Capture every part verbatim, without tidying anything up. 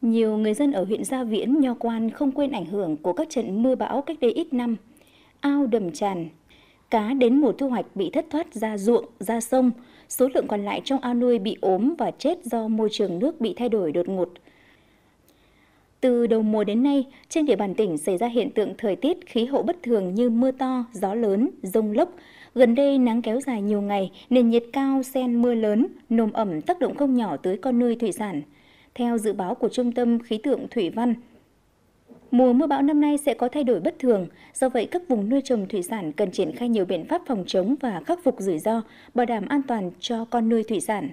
Nhiều người dân ở huyện Gia Viễn, Nho Quan không quên ảnh hưởng của các trận mưa bão cách đây ít năm. Ao đầm tràn, cá đến mùa thu hoạch bị thất thoát ra ruộng, ra sông. Số lượng còn lại trong ao nuôi bị ốm và chết do môi trường nước bị thay đổi đột ngột. Từ đầu mùa đến nay, trên địa bàn tỉnh xảy ra hiện tượng thời tiết khí hậu bất thường như mưa to, gió lớn, dông lốc. Gần đây nắng kéo dài nhiều ngày, nền nhiệt cao xen mưa lớn, nồm ẩm tác động không nhỏ tới con nuôi thủy sản. Theo dự báo của Trung tâm Khí tượng Thủy văn, mùa mưa bão năm nay sẽ có thay đổi bất thường, do vậy các vùng nuôi trồng thủy sản cần triển khai nhiều biện pháp phòng chống và khắc phục rủi ro, bảo đảm an toàn cho con nuôi thủy sản.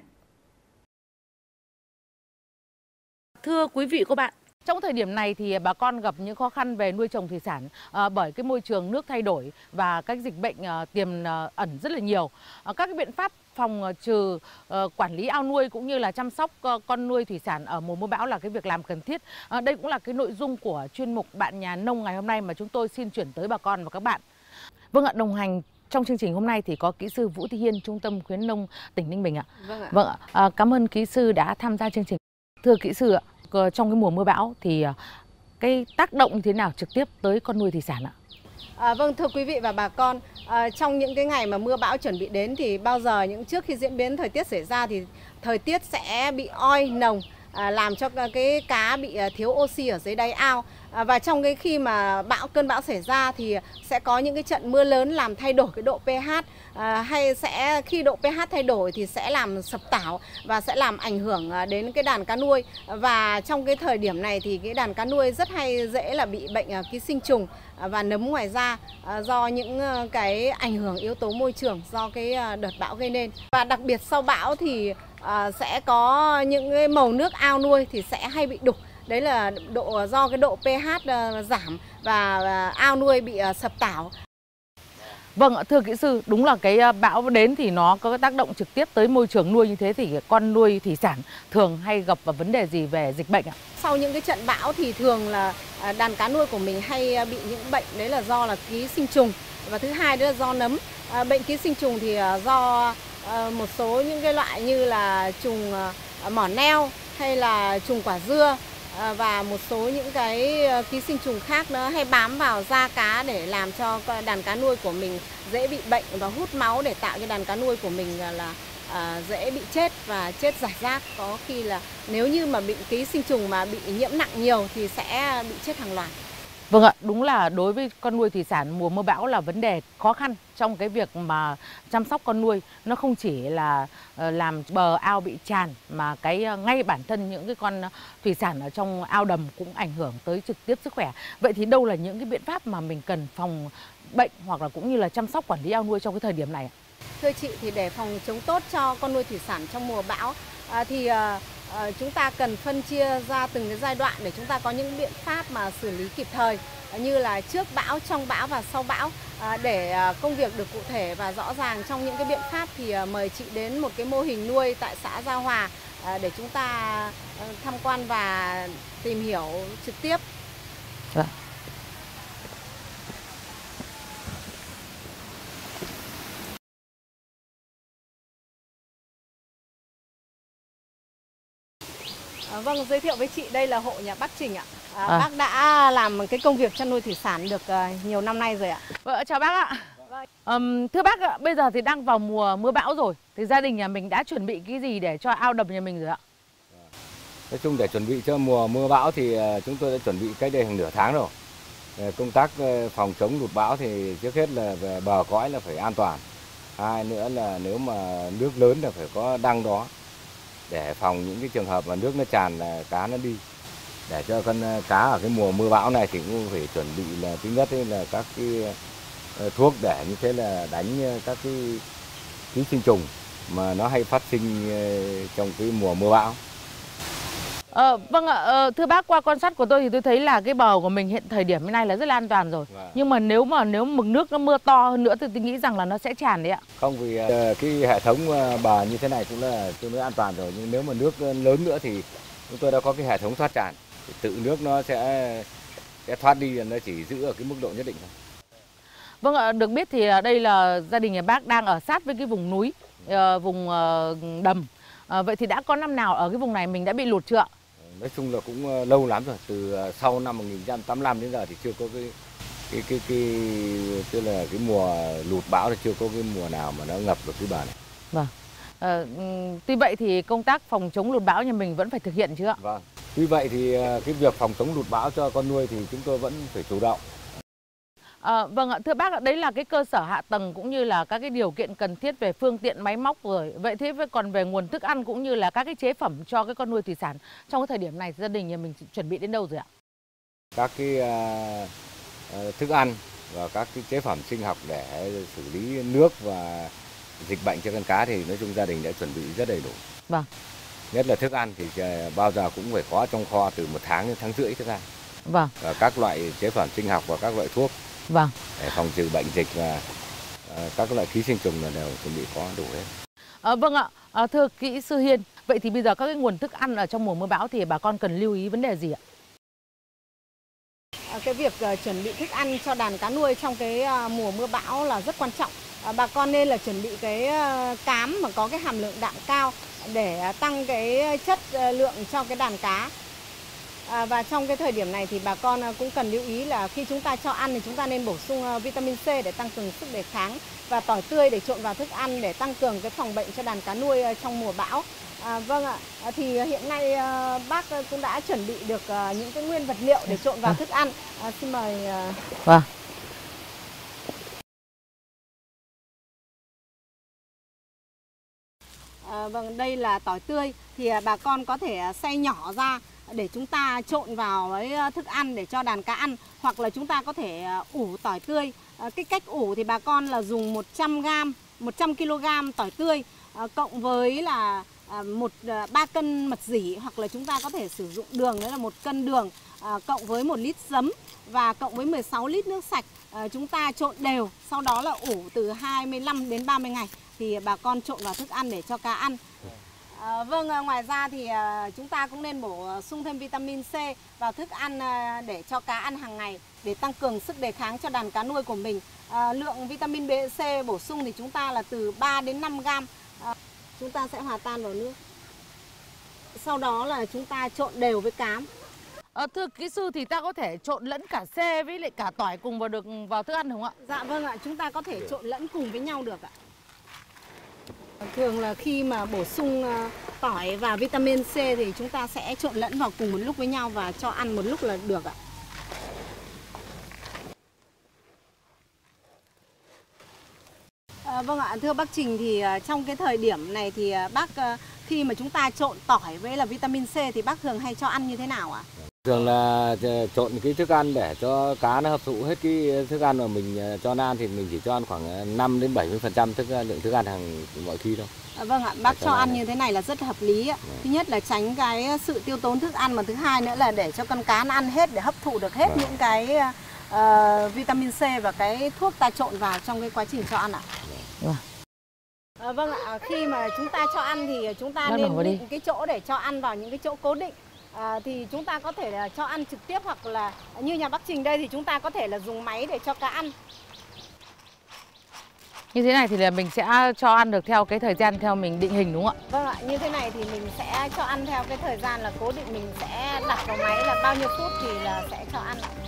Thưa quý vị và các bạn, trong thời điểm này thì bà con gặp những khó khăn về nuôi trồng thủy sản à, bởi cái môi trường nước thay đổi và các dịch bệnh à, tiềm à, ẩn rất là nhiều. À, các cái biện pháp phòng trừ uh, quản lý ao nuôi cũng như là chăm sóc uh, con nuôi thủy sản ở mùa mưa bão là cái việc làm cần thiết. Uh, đây cũng là cái nội dung của chuyên mục Bạn Nhà Nông ngày hôm nay mà chúng tôi xin chuyển tới bà con và các bạn. Vâng ạ, đồng hành trong chương trình hôm nay thì có kỹ sư Vũ Thị Hiên, Trung tâm Khuyến nông tỉnh Ninh Bình ạ. Vâng ạ. Vâng ạ, uh, cảm ơn kỹ sư đã tham gia chương trình. Thưa kỹ sư ạ, uh, trong cái mùa mưa bão thì uh, cái tác động như thế nào trực tiếp tới con nuôi thủy sản ạ? À, vâng, thưa quý vị và bà con, à, trong những cái ngày mà mưa bão chuẩn bị đến thì bao giờ những trước khi diễn biến thời tiết xảy ra thì thời tiết sẽ bị oi nồng, à, làm cho cái cá bị thiếu oxy ở dưới đáy ao. À, và trong cái khi mà bão cơn bão xảy ra thì sẽ có những cái trận mưa lớn làm thay đổi cái độ pH, à, hay sẽ khi độ pH thay đổi thì sẽ làm sập tảo và sẽ làm ảnh hưởng đến cái đàn cá nuôi. Và trong cái thời điểm này thì cái đàn cá nuôi rất hay dễ là bị bệnh ký sinh trùng và nấm ngoài da do những cái ảnh hưởng yếu tố môi trường do cái đợt bão gây nên. Và đặc biệt sau bão thì sẽ có những cái màu nước ao nuôi thì sẽ hay bị đục. Đấy là độ do cái độ pH giảm và ao nuôi bị sập tảo. Vâng ạ, thưa kỹ sư, đúng là cái bão đến thì nó có cái tác động trực tiếp tới môi trường nuôi như thế thì con nuôi thủy sản thường hay gặp vào vấn đề gì về dịch bệnh ạ? Sau những cái trận bão thì thường là đàn cá nuôi của mình hay bị những bệnh đấy là do là ký sinh trùng và thứ hai đó là do nấm. À, bệnh ký sinh trùng thì do một số những cái loại như là trùng mỏ neo hay là trùng quả dưa và một số những cái ký sinh trùng khác nó hay bám vào da cá để làm cho đàn cá nuôi của mình dễ bị bệnh và hút máu để tạo cho đàn cá nuôi của mình là, là à, dễ bị chết và chết rải rác. Có khi là nếu như mà bị ký sinh trùng mà bị nhiễm nặng nhiều thì sẽ bị chết hàng loạt. Vâng ạ, đúng là đối với con nuôi thủy sản mùa mưa bão là vấn đề khó khăn trong cái việc mà chăm sóc con nuôi. Nó không chỉ là làm bờ ao bị tràn mà cái ngay bản thân những cái con thủy sản ở trong ao đầm cũng ảnh hưởng tới trực tiếp sức khỏe. Vậy thì đâu là những cái biện pháp mà mình cần phòng bệnh hoặc là cũng như là chăm sóc quản lý ao nuôi trong cái thời điểm này? Thưa chị, thì để phòng chống tốt cho con nuôi thủy sản trong mùa bão à, thì à, à, chúng ta cần phân chia ra từng cái giai đoạn để chúng ta có những biện pháp mà xử lý kịp thời, như là trước bão, trong bão và sau bão. À, để à, công việc được cụ thể và rõ ràng trong những cái biện pháp thì à, mời chị đến một cái mô hình nuôi tại xã Gia Hòa à, để chúng ta à, tham quan và tìm hiểu trực tiếp. Dạ. À, vâng, giới thiệu với chị, đây là hộ nhà bác Trình ạ. À, à. Bác đã làm cái công việc chăn nuôi thủy sản được uh, nhiều năm nay rồi ạ. Vâng, chào bác ạ. Vâng. Um, thưa bác ạ, bây giờ thì đang vào mùa mưa bão rồi, thì gia đình nhà mình đã chuẩn bị cái gì để cho ao đầm nhà mình rồi ạ? Nói chung để chuẩn bị cho mùa mưa bão thì chúng tôi đã chuẩn bị cách đây hàng nửa tháng rồi. Công tác phòng chống lụt bão thì trước hết là về bờ cõi là phải an toàn. Hai nữa là nếu mà nước lớn là phải có đăng đó để phòng những cái trường hợp mà nước nó tràn là cá nó đi. Để cho con cá ở cái mùa mưa bão này thì cũng phải chuẩn bị là thứ nhất là các cái thuốc để như thế là đánh các cái ký sinh trùng mà nó hay phát sinh trong cái mùa mưa bão. Ờ, vâng ạ, thưa bác, qua quan sát của tôi thì tôi thấy là cái bờ của mình hiện thời điểm này là rất là an toàn rồi. Vâng. Nhưng mà nếu mà nếu mực nước nó mưa to hơn nữa thì tôi nghĩ rằng là nó sẽ tràn đấy ạ. Không, vì cái hệ thống bờ như thế này cũng là tương đối an toàn rồi. Nhưng nếu mà nước lớn nữa thì chúng tôi đã có cái hệ thống thoát tràn. Tự nước nó sẽ, sẽ thoát đi, nó chỉ giữ ở cái mức độ nhất định thôi. Vâng ạ, được biết thì đây là gia đình nhà bác đang ở sát với cái vùng núi, vùng đầm. À, vậy thì đã có năm nào ở cái vùng này mình đã bị lụt chưa ạ? Nói chung là cũng lâu lắm rồi, từ sau năm một nghìn chín trăm tám mươi lăm đến giờ thì chưa có cái cái cái cái tức là cái mùa lụt bão thì chưa có cái mùa nào mà nó ngập được cái bờ này. Vâng. Ờ, tuy vậy thì công tác phòng chống lụt bão nhà mình vẫn phải thực hiện chứ ạ? Vâng. Tuy vậy thì cái việc phòng chống lụt bão cho con nuôi thì chúng tôi vẫn phải chủ động. À, vâng ạ, thưa bác ạ, đấy là cái cơ sở hạ tầng cũng như là các cái điều kiện cần thiết về phương tiện máy móc rồi. Vậy thế còn về nguồn thức ăn cũng như là các cái chế phẩm cho cái con nuôi thủy sản trong cái thời điểm này gia đình nhà mình chuẩn bị đến đâu rồi ạ? Các cái uh, thức ăn và các cái chế phẩm sinh học để xử lý nước và dịch bệnh cho con cá thì nói chung gia đình đã chuẩn bị rất đầy đủ. Vâng. Nhất là thức ăn thì bao giờ cũng phải có trong kho từ một tháng đến tháng rưỡi thức ăn. Vâng. Và các loại chế phẩm sinh học và các loại thuốc. Vâng. Để phòng trừ bệnh dịch và các loại ký sinh trùng là đều chuẩn bị có đủ hết. À, vâng ạ, à, thưa kỹ sư Hiên, vậy thì bây giờ các cái nguồn thức ăn ở trong mùa mưa bão thì bà con cần lưu ý vấn đề gì ạ? À, cái việc uh, chuẩn bị thức ăn cho đàn cá nuôi trong cái uh, mùa mưa bão là rất quan trọng. À, bà con nên là chuẩn bị cái uh, cám mà có cái hàm lượng đạm cao để uh, tăng cái chất uh, lượng cho cái đàn cá. À, và trong cái thời điểm này thì bà con cũng cần lưu ý là khi chúng ta cho ăn thì chúng ta nên bổ sung vitamin C để tăng cường sức đề kháng và tỏi tươi để trộn vào thức ăn để tăng cường cái phòng bệnh cho đàn cá nuôi trong mùa bão. À, vâng ạ, thì hiện nay bác cũng đã chuẩn bị được những cái nguyên vật liệu để trộn vào thức ăn. À, xin mời. Vâng. À, vâng, đây là tỏi tươi thì bà con có thể xay nhỏ ra để chúng ta trộn vào với thức ăn để cho đàn cá ăn, hoặc là chúng ta có thể ủ tỏi tươi. Cái cách ủ thì bà con là dùng một trăm gam, một trăm ki lô gam tỏi tươi cộng với là một ba cân mật dỉ, hoặc là chúng ta có thể sử dụng đường, đấy là một cân đường cộng với một lít giấm và cộng với mười sáu lít nước sạch. Chúng ta trộn đều, sau đó là ủ từ hai mươi lăm đến ba mươi ngày thì bà con trộn vào thức ăn để cho cá ăn. À, vâng, ngoài ra thì à, chúng ta cũng nên bổ sung thêm vitamin C vào thức ăn à, để cho cá ăn hàng ngày để tăng cường sức đề kháng cho đàn cá nuôi của mình. À, lượng vitamin B, C bổ sung thì chúng ta là từ ba đến năm gam. À, chúng ta sẽ hòa tan vào nước. Sau đó là chúng ta trộn đều với cám. À, thưa kỹ sư thì ta có thể trộn lẫn cả C với lại cả tỏi cùng vào được vào thức ăn không ạ? Dạ vâng ạ, chúng ta có thể trộn lẫn cùng với nhau được ạ. Thường là khi mà bổ sung tỏi và vitamin C thì chúng ta sẽ trộn lẫn vào cùng một lúc với nhau và cho ăn một lúc là được ạ. À, vâng ạ, thưa bác Trình, thì trong cái thời điểm này thì bác khi mà chúng ta trộn tỏi với là vitamin C thì bác thường hay cho ăn như thế nào ạ? Thường là trộn cái thức ăn để cho cá nó hấp thụ hết cái thức ăn mà mình cho nó ăn thì mình chỉ cho ăn khoảng năm đến bảy mươi phần trăm thức lượng thức ăn hàng mọi khi thôi. À, vâng ạ, bác cho ăn như thế này là rất hợp lý ạ. Thứ nhất là tránh cái sự tiêu tốn thức ăn, mà thứ hai nữa là để cho con cá nó ăn hết để hấp thụ được hết vâng. những cái uh, vitamin C và cái thuốc ta trộn vào trong cái quá trình cho ăn ạ. Vâng. À, vâng ạ, khi mà chúng ta cho ăn thì chúng ta Nó nên định cái chỗ để cho ăn vào những cái chỗ cố định. À, thì chúng ta có thể là cho ăn trực tiếp, hoặc là như nhà bác Trình đây thì chúng ta có thể là dùng máy để cho cá ăn. Như thế này thì là mình sẽ cho ăn được theo cái thời gian theo mình định hình đúng không ạ? Vâng ạ, như thế này thì mình sẽ cho ăn theo cái thời gian là cố định, mình sẽ đặt vào máy là bao nhiêu phút thì là sẽ cho ăn ạ.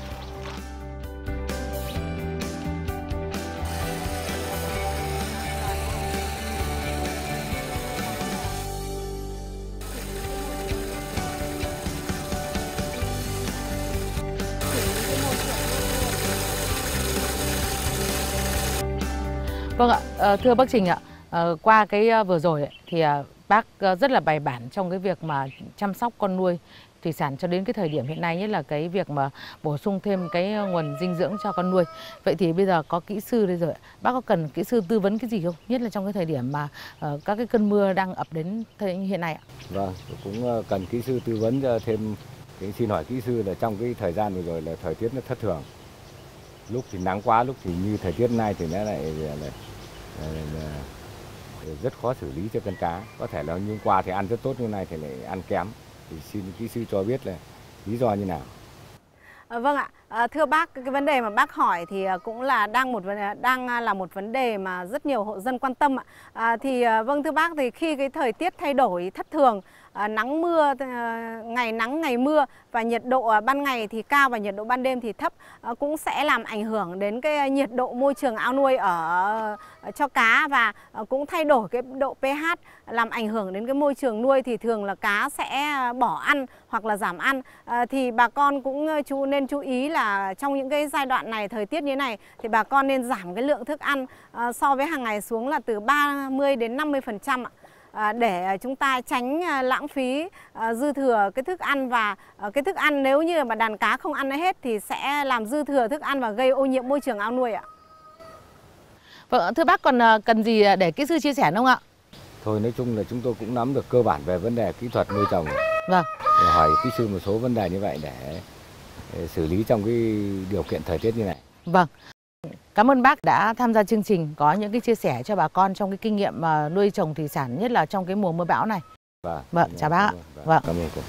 Vâng ạ, thưa bác Trình ạ, qua cái vừa rồi thì bác rất là bài bản trong cái việc mà chăm sóc con nuôi thủy sản cho đến cái thời điểm hiện nay, nhất là cái việc mà bổ sung thêm cái nguồn dinh dưỡng cho con nuôi. Vậy thì bây giờ có kỹ sư đây rồi, bác có cần kỹ sư tư vấn cái gì không? Nhất là trong cái thời điểm mà các cái cơn mưa đang ập đến thời hiện nay ạ. Vâng, cũng cần kỹ sư tư vấn cho thêm. Thì xin hỏi kỹ sư là trong cái thời gian vừa rồi là thời tiết nó thất thường. Lúc thì nắng quá, lúc thì như thời tiết nay thì nó lại là, là, là, là rất khó xử lý cho con cá. Có thể là hôm qua thì ăn rất tốt, như này thì lại ăn kém. Thì xin kỹ sư cho biết là lý do như nào. À, vâng ạ, à, thưa bác, cái vấn đề mà bác hỏi thì cũng là đang một đang là một vấn đề mà rất nhiều hộ dân quan tâm ạ. À, thì vâng thưa bác, thì khi cái thời tiết thay đổi thất thường nắng mưa, ngày nắng ngày mưa và nhiệt độ ban ngày thì cao và nhiệt độ ban đêm thì thấp cũng sẽ làm ảnh hưởng đến cái nhiệt độ môi trường ao nuôi ở cho cá, và cũng thay đổi cái độ pH làm ảnh hưởng đến cái môi trường nuôi, thì thường là cá sẽ bỏ ăn hoặc là giảm ăn. À, thì bà con cũng chú nên chú ý là trong những cái giai đoạn này, thời tiết như thế này thì bà con nên giảm cái lượng thức ăn à, so với hàng ngày xuống là từ ba mươi đến năm mươi phần trăm ạ. À, để chúng ta tránh lãng phí à, dư thừa cái thức ăn, và à, cái thức ăn nếu như mà đàn cá không ăn hết thì sẽ làm dư thừa thức ăn và gây ô nhiễm môi trường ao nuôi ạ. Vâng, thưa bác, còn cần gì để kỹ sư chia sẻ không ạ? Thôi nói chung là chúng tôi cũng nắm được cơ bản về vấn đề kỹ thuật nuôi trồng. Vâng. Để hỏi kỹ sư một số vấn đề như vậy để, để xử lý trong cái điều kiện thời tiết như này. Vâng. Cảm ơn bác đã tham gia chương trình, có những cái chia sẻ cho bà con trong cái kinh nghiệm nuôi trồng thủy sản, nhất là trong cái mùa mưa bão này. Vâng, vâng chào bác ạ. Vâng. Cảm ơn cô.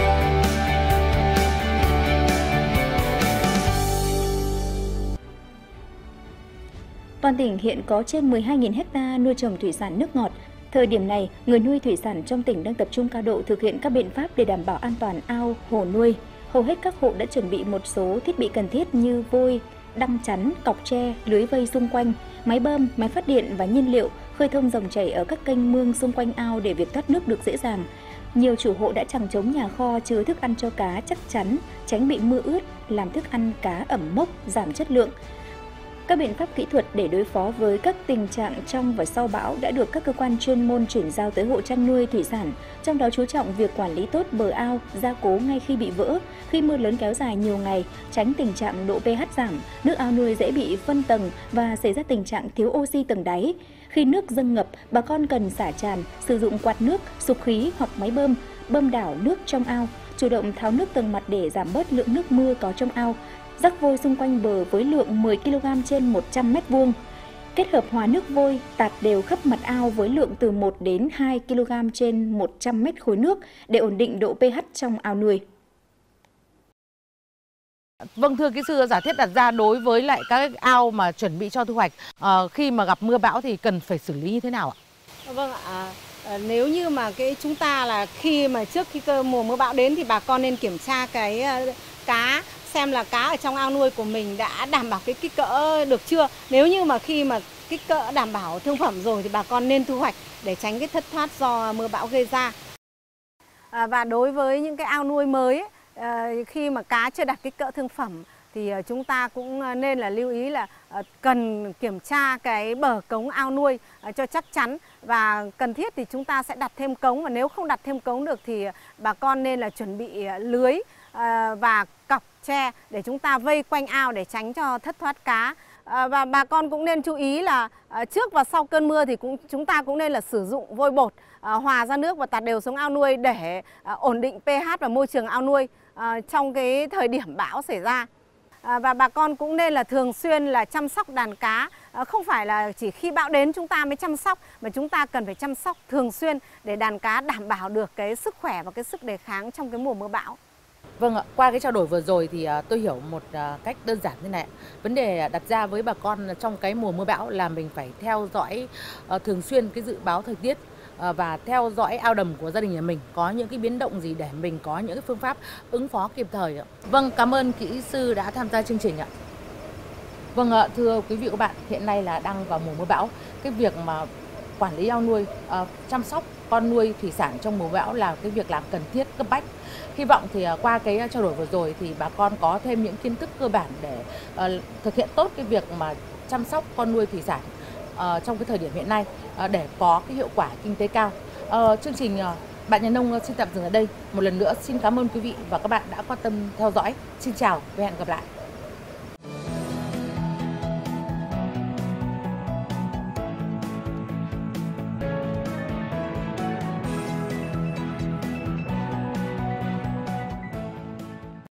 Toàn tỉnh hiện có trên mười hai nghìn ha nuôi trồng thủy sản nước ngọt. Thời điểm này, người nuôi thủy sản trong tỉnh đang tập trung cao độ thực hiện các biện pháp để đảm bảo an toàn ao, hồ nuôi. Hầu hết các hộ đã chuẩn bị một số thiết bị cần thiết như vôi, đăng chắn, cọc tre, lưới vây xung quanh, máy bơm, máy phát điện và nhiên liệu, khơi thông dòng chảy ở các kênh mương xung quanh ao để việc thoát nước được dễ dàng. Nhiều chủ hộ đã chằng chống nhà kho chứa thức ăn cho cá chắc chắn, tránh bị mưa ướt, làm thức ăn cá ẩm mốc, giảm chất lượng. Các biện pháp kỹ thuật để đối phó với các tình trạng trong và sau bão đã được các cơ quan chuyên môn chuyển giao tới hộ chăn nuôi thủy sản, trong đó chú trọng việc quản lý tốt bờ ao, gia cố ngay khi bị vỡ, khi mưa lớn kéo dài nhiều ngày, tránh tình trạng độ pH giảm, nước ao nuôi dễ bị phân tầng và xảy ra tình trạng thiếu oxy tầng đáy. Khi nước dâng ngập, bà con cần xả tràn, sử dụng quạt nước, sục khí hoặc máy bơm, bơm đảo nước trong ao, chủ động tháo nước tầng mặt để giảm bớt lượng nước mưa có trong ao. Rắc vôi xung quanh bờ với lượng mười ki lô gam trên một trăm mét vuông. Kết hợp hóa nước vôi tạt đều khắp mặt ao với lượng từ một đến hai ki lô gam trên một trăm mét khối nước để ổn định độ pH trong ao nuôi. Vâng, thưa kỹ sư, giả thiết đặt ra đối với lại các ao mà chuẩn bị cho thu hoạch, à, khi mà gặp mưa bão thì cần phải xử lý như thế nào ạ? Vâng ạ. À, nếu như mà cái chúng ta là khi mà trước khi cơ mùa mưa bão đến thì bà con nên kiểm tra cái uh, cá, xem là cá ở trong ao nuôi của mình đã đảm bảo cái kích cỡ được chưa. Nếu như mà khi mà kích cỡ đảm bảo thương phẩm rồi thì bà con nên thu hoạch để tránh cái thất thoát do mưa bão gây ra. À, và đối với những cái ao nuôi mới ấy, à, khi mà cá chưa đạt kích cỡ thương phẩm thì chúng ta cũng nên là lưu ý là cần kiểm tra cái bờ cống ao nuôi cho chắc chắn, và cần thiết thì chúng ta sẽ đặt thêm cống, và nếu không đặt thêm cống được thì bà con nên là chuẩn bị lưới và cọc tre để chúng ta vây quanh ao để tránh cho thất thoát cá. Và bà con cũng nên chú ý là trước và sau cơn mưa thì cũng chúng ta cũng nên là sử dụng vôi bột hòa ra nước và tạt đều xuống ao nuôi để ổn định pH và môi trường ao nuôi trong cái thời điểm bão xảy ra. À, và bà con cũng nên là thường xuyên là chăm sóc đàn cá, à, không phải là chỉ khi bão đến chúng ta mới chăm sóc, mà chúng ta cần phải chăm sóc thường xuyên để đàn cá đảm bảo được cái sức khỏe và cái sức đề kháng trong cái mùa mưa bão. Vâng ạ, qua cái trao đổi vừa rồi thì uh, tôi hiểu một uh, cách đơn giản thế này. Vấn đề đặt ra với bà con trong cái mùa mưa bão là mình phải theo dõi uh, thường xuyên cái dự báo thời tiết và theo dõi ao đầm của gia đình nhà mình có những cái biến động gì để mình có những cái phương pháp ứng phó kịp thời ạ. Vâng, cảm ơn kỹ sư đã tham gia chương trình ạ. Vâng ạ, thưa quý vị và các bạn, hiện nay là đang vào mùa mưa bão. Cái việc mà quản lý ao nuôi, uh, chăm sóc con nuôi thủy sản trong mùa bão là cái việc làm cần thiết, cấp bách. Hy vọng thì uh, qua cái trao đổi vừa rồi thì bà con có thêm những kiến thức cơ bản để uh, thực hiện tốt cái việc mà chăm sóc con nuôi thủy sản uh, trong cái thời điểm hiện nay uh, để có cái hiệu quả kinh tế cao. Uh, chương trình uh, Bạn Nhà Nông xin tạm dừng ở đây. Một lần nữa xin cảm ơn quý vị và các bạn đã quan tâm theo dõi. Xin chào và hẹn gặp lại.